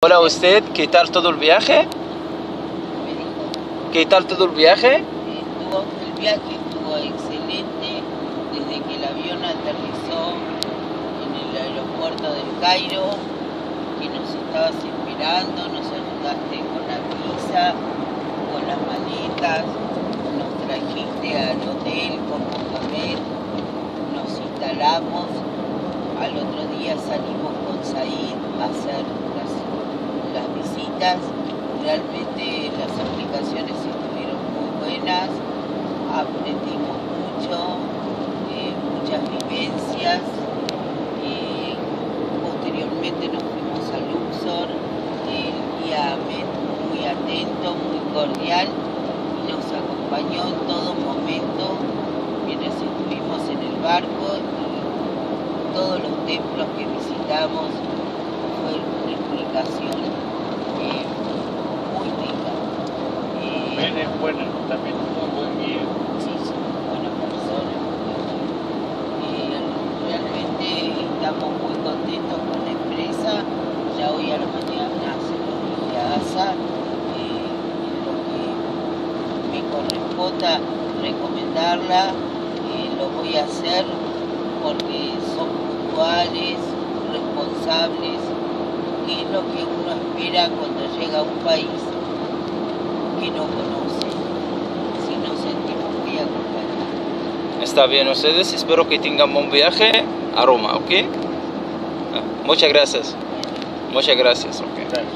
Hola usted, ¿qué tal todo el viaje? ¿Qué tal todo el viaje? El viaje estuvo excelente desde que el avión aterrizó en el aeropuerto del Cairo, que nos estabas esperando, nos ayudaste con la visa, con las maletas, nos trajiste al hotel con comer, nos instalamos, al otro día salimos con Said a hacer las visitas. Realmente las aplicaciones estuvieron muy buenas, aprendimos mucho, muchas vivencias. Posteriormente nos fuimos a Luxor, el guía muy atento, muy cordial, y nos acompañó en todo momento mientras estuvimos en el barco, y todos los templos que visitamos fue una explicación muy rica. Ben es buena, también muy buen guía. Sí, buena persona. Realmente estamos muy contentos con la empresa. Ya hoy a la mañana se lo dije a Asa, lo que me corresponda recomendarla, lo voy a hacer porque son puntuales, responsables, que es lo que uno espera cuando llega a un país que no conoce, si nos sentimos muy acompañados. Está bien ustedes, espero que tengan buen viaje a Roma, ¿ok? Muchas gracias. Muchas gracias, ok. Gracias.